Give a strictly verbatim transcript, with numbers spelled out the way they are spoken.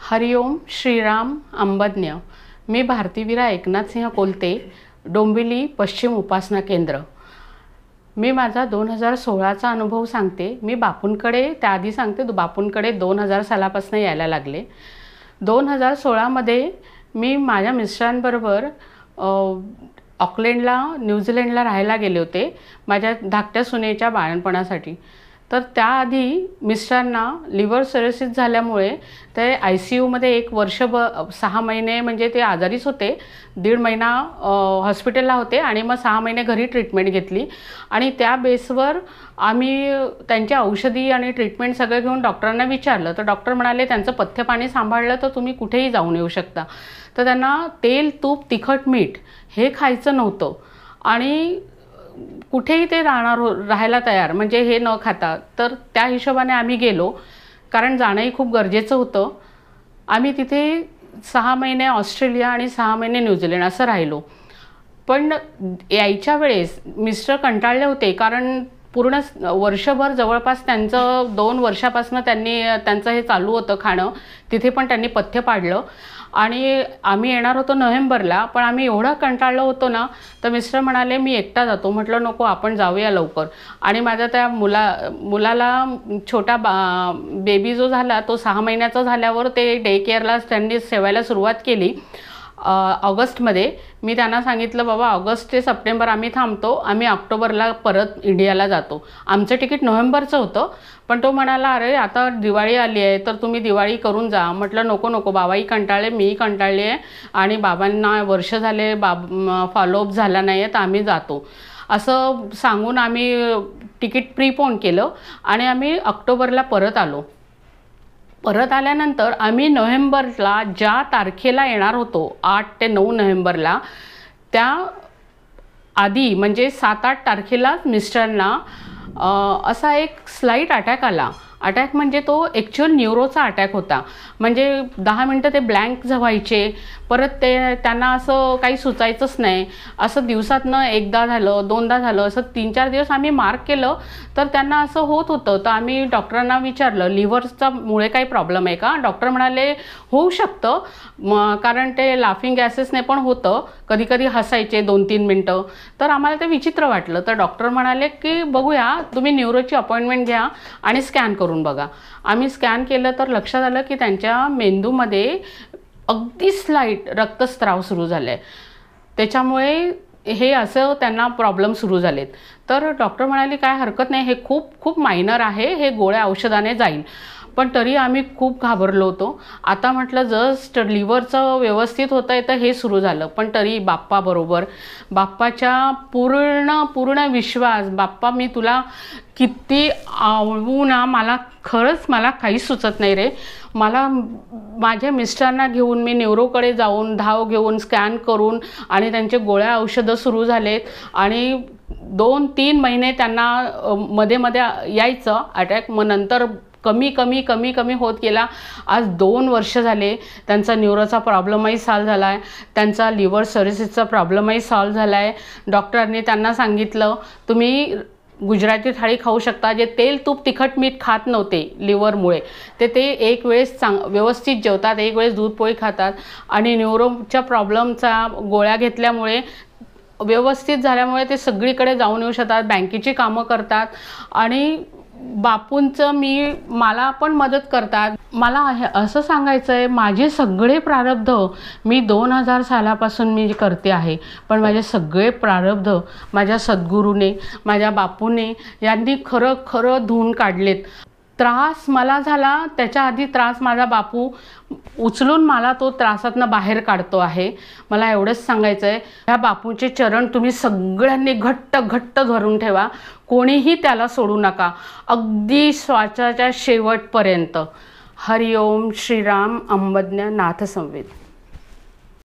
हरिओम श्रीराम अंबज्ञ। मी भारतीवीरा एकनाथ सिंह कोलते, डोंबिवली पश्चिम उपासना केंद्र। मी माझा दोन हजार सोळाचा अनुभव सांगते। मी बापूंकडे त्याआधी सांगते बापूंकडे दोन हजार सालापासून यायला लागले। दोन हजार सोळामध्ये मी माझ्या मिस्टरांबरोबर ऑकलंडला न्यूझीलंडला राहायला गेले होते माझ्या धाकट्या सुनेच्या बाळणपणासाठी। तर त्याआधी मिस्टरांना लिव्हर सिरोसिस झाल्यामुळे ते आय सी यूमध्ये एक वर्षभर सहा महिने म्हणजे ते आजारीच होते। दीड महिना हॉस्पिटलला होते आणि मग सहा महिने घरी ट्रीटमेंट घेतली आणि त्या बेसवर आम्ही त्यांच्या औषधी आणि ट्रीटमेंट सगळं घेऊन डॉक्टरांना विचारलं। तर डॉक्टर म्हणाले त्यांचं पथ्यपाणी सांभाळलं तर तुम्ही कुठेही जाऊन येऊ शकता। तर त्यांना तेल तूप तिखट मीठ हे खायचं नव्हतं आणि कुठेही ते राहणार राहायला तयार म्हणजे हे न खाता। तर त्या हिशोबाने आम्ही गेलो कारण जाणंही खूप गरजेचं होतं। आम्ही तिथे सहा महिने ऑस्ट्रेलिया आणि सहा महिने न्यूझीलंड असं राहिलो। पण यायच्या वेळेस मिस्टर कंटाळले होते कारण पूर्ण वर्षभर जवळपास त्यांचं दोन वर्षापासून त्यांनी त्यांचं हे चालू होतं खाणं। तिथे पण त्यांनी पथ्य पाडलं आणि आम्ही येणार होतो नोव्हेंबरला, पण आम्ही एवढं कंटाळलो होतो ना तर मिस्टर म्हणाले मी एकटा जातो। म्हटलं नको आपण जाऊया लवकर। आणि माझ्या त्या मुला मुलाला छोटा बा बेबी जो झाला तो सहा महिन्याचा झाल्यावर ते डे केअरला त्यांनी सेवायला सुरुवात केली ऑगस्टमध्ये। मी त्यांना सांगितलं बाबा ऑगस्ट ते सप्टेंबर आम्ही थांबतो, आम्ही ऑक्टोबरला परत इंडियाला जातो। आमचं तिकीट नोव्हेंबरचं होतं पण तो म्हणाला अरे आता दिवाळी आली आहे तर तुम्ही दिवाळी करून जा। म्हटलं नको नको बाबाही कंटाळले मीही कंटाळली आहे आणि बाबांना वर्ष झाले बाब फॉलोअप झाला नाही आहे तर आम्ही जातो असं सांगून आम्ही तिकीट प्रीपोन केलं आणि आम्ही ऑक्टोबरला परत आलो। परत आल्यानंतर आम्ही नोव्हेंबरला ज्या तारखेला येणार होतो आठ ते नऊ नोव्हेंबरला त्या आधी म्हणजे सात आठ तारखेलाच मिस्टरांना असा एक स्लाइट अटॅक आला। अटॅक म्हणजे तो ॲक्च्युअल न्यूरोचा अटॅक होता। म्हणजे दहा मिनटं ते ब्लँक व्हायचे, परत ते त्यांना असं काही सुचायचंच नाही। असं दिवसातनं एकदा झालं दोनदा झालं असं तीन चार दिवस आम्ही मार्क केलं तर त्यांना असं होत होतं। तर आम्ही डॉक्टरांना विचारलं लिव्हरचा मुळे काही प्रॉब्लेम आहे का। डॉक्टर म्हणाले होऊ शकतं म कारण ते लाफिंग गॅसेसने पण होतं, कधी कधी हसायचे दोन तीन मिनटं। तर आम्हाला ते विचित्र वाटलं तर डॉक्टर म्हणाले की बघूया तुम्ही न्यूरोची अपॉइंटमेंट घ्या आणि स्कॅन करून बघा। आम्ही स्कॅन केलं तर लक्षात आलं की त्यांच्या मेंदूमध्ये अगदी स्लाइट रक्तस्राव सुरू झाले आहे। त्याच्यामुळे हे असं त्यांना प्रॉब्लेम सुरू झालेत। तर डॉक्टर म्हणाले काय हरकत नाही, हे खूप खूप मायनर आहे, हे गोळ्या औषधाने जाईल। पण तरी आम्ही खूप घाबरलो होतो। आता म्हटलं जस्ट लिव्हरचं व्यवस्थित होतं आहे तर हे सुरू झालं। पण तरी बाप्पाबरोबर बाप्पाच्या पूर्ण पूर्ण विश्वास, बाप्पा मी तुला किती आवडू ना, मला खरंच मला काहीच सुचत नाही रे। मला माझ्या मिस्टरांना घेऊन मी न्यूरोकडे जाऊन धाव घेऊन स्कॅन करून आणि त्यांचे गोळ्या औषधं सुरू झालेत आणि दोन तीन महिने त्यांना मध्ये मध्ये यायचं अटॅक, मग नंतर कमी कमी कमी कमी होत गेला। आज दोन वर्ष झाले त्यांचा न्यूरोचा प्रॉब्लेमही सॉल्व झाला आहे, त्यांचा लिव्हर सिरोसिसचा प्रॉब्लेमही सॉल्व झाला आहे। डॉक्टरांनी त्यांना सांगितलं तुम्ही गुजराती थाळी खाऊ शकता, जे तेल तूप तिखट मीठ खात नव्हते लिव्हरमुळे ते ते एक वेळेस चांग व्यवस्थित जेवतात, एक वेळेस दूध पोळी खातात आणि न्यूरोच्या प्रॉब्लेमचा गोळ्या घेतल्यामुळे व्यवस्थित झाल्यामुळे ते सगळीकडे जाऊन येऊ शकतात, बँकेची कामं करतात आणि बापूंचं मी मला पण मदत करतात। मला असं सांगायचं आहे माझे सगळे प्रारब्ध मी दोन हजार सालापासून मी करते आहे, पण माझे सगळे प्रारब्ध माझ्या सद्गुरूने माझ्या बापूने यांनी खरं खरं धुवून काढलेत। त्रास मला झाला त्याच्या आधी त्रास माझा बापू उचलून मला तो त्रासातनं बाहेर काढतो आहे। मला एवढंच सांगायचं आहे ह्या बापूंचे चरण तुम्ही सगळ्यांनी घट्ट घट्ट धरून ठेवा, कोणीही त्याला सोडू नका अगदी श्वासाच्या शेवटपर्यंत। हरिओम श्रीराम अंबज्ञ नाथ संवेद।